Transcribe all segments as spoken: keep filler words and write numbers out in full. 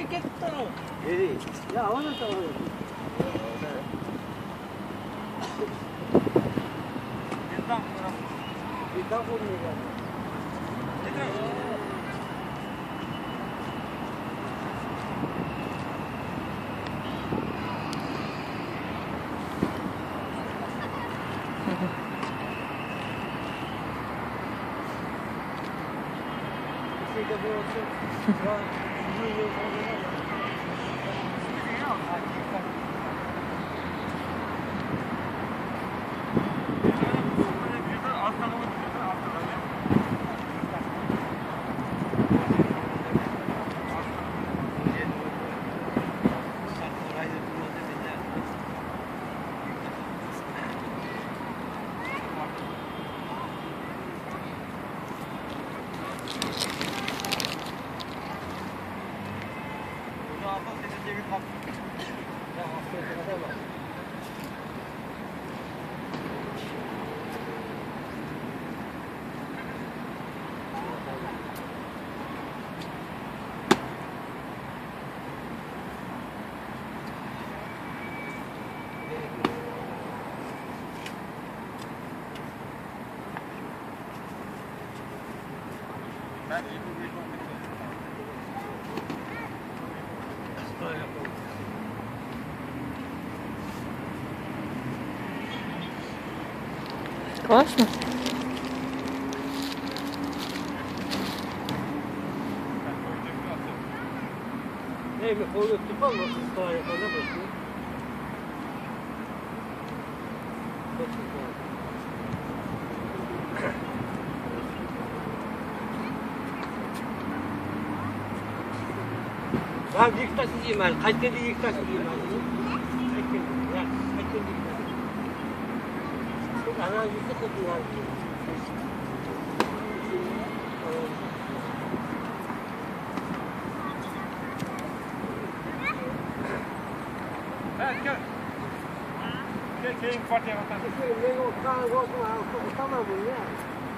кетті. Ей, я оны табады. Бедан қырам. Бедан қырмыға. Всегда было все. Да, мы ее продавали. Классно. Эй, мы ходим в типа, но стоя, когда пошли. Ben bir yıkta sizeyim ben. Kaç kere yıkta sizeyim ben. Kaç kere, ya, kaç kere yıkta sizeyim. Çok analizli kokuyor. Ha, gel. Gel, gelin partiye bakalım. Ben o kadar olsun, tamam bunu ya.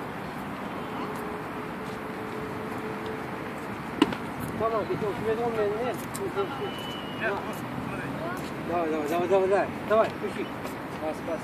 Tamam, ты что, тебе дом нет? Нет, давай, давай, давай, давай, давай, давай, пиши. Спас, спас.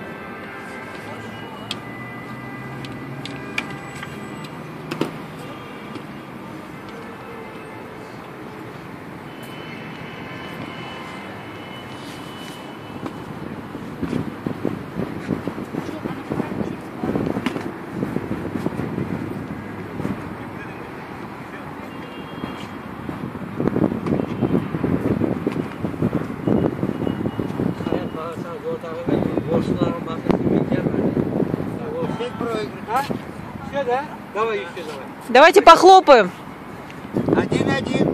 Все, да? Давай еще давай. Давайте похлопаем. Один-один.